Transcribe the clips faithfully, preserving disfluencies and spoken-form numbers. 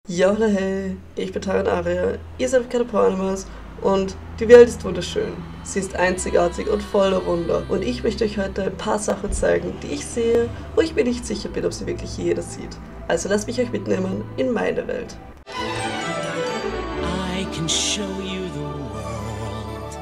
Ja, hallo, hey, ich bin Taran Aria, ihr seid Cataponimus und die Welt ist wunderschön. Sie ist einzigartig und voller Wunder. Und ich möchte euch heute ein paar Sachen zeigen, die ich sehe, wo ich mir nicht sicher bin, ob sie wirklich jeder sieht. Also lasst mich euch mitnehmen in meine Welt. I can show you the world.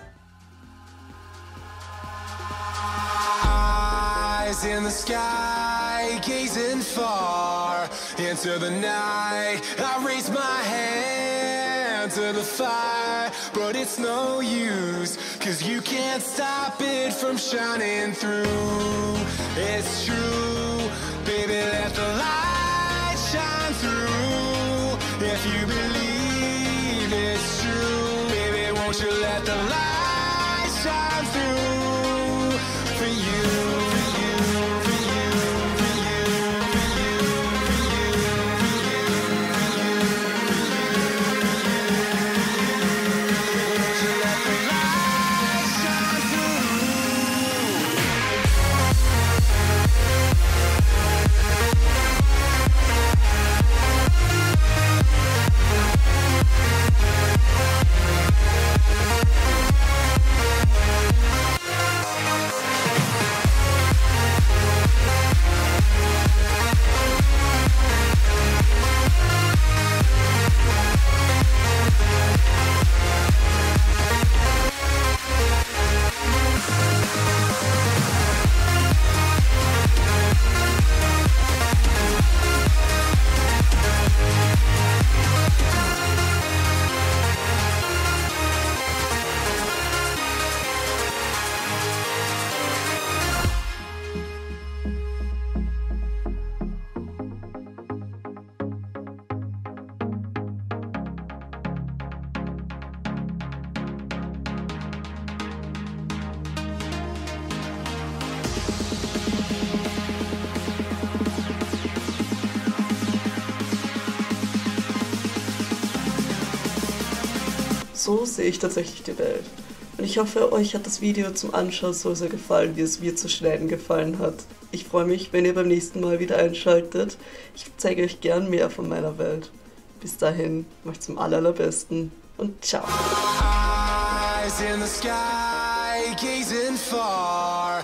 Eyes in the sky, gazing far into the night. I raise my hand to the fire, but it's no use, cause you can't stop it from shining through. It's true, baby, let the light shine through. If you believe it's true, baby, won't you let the light shine through for you. So sehe ich tatsächlich die Welt. Und ich hoffe, euch hat das Video zum Anschauen so sehr gefallen, wie es mir zu schneiden gefallen hat. Ich freue mich, wenn ihr beim nächsten Mal wieder einschaltet. Ich zeige euch gern mehr von meiner Welt. Bis dahin, macht's zum allerbesten und ciao. Eyes in the sky, gazing far